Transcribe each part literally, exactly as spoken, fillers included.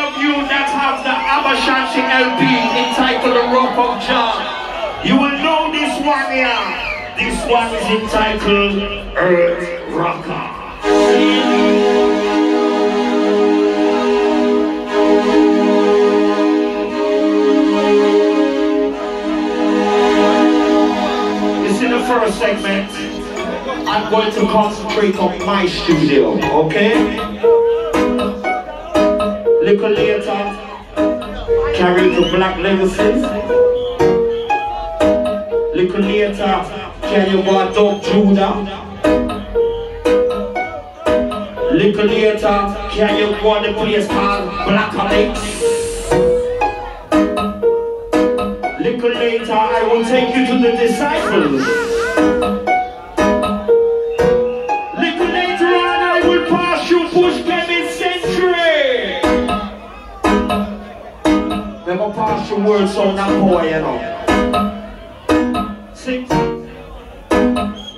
of you that have the Abashanti L P entitled The Rock of Jah, you will know this one here. This one is entitled Earth Rocker. This is the first segment. I'm going to concentrate on my studio, okay? Little later, carry the black lyricist. Little later, can you go Doug Judah? Little later, can you go to the place called Black Alex? Little later, I will take you to the Disciples. Little later on, I will pass you Push Kevin Century. Never pass your words on that boy, you know. Six.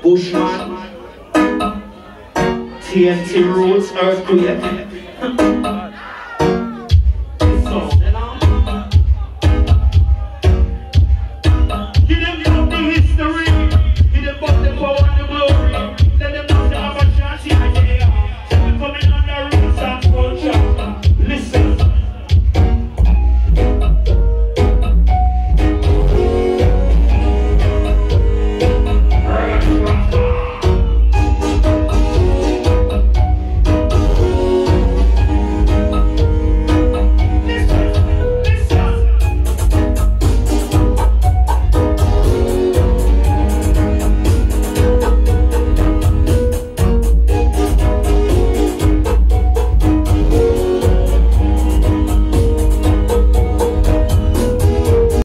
Bushman. T N T Roots, Earthquake.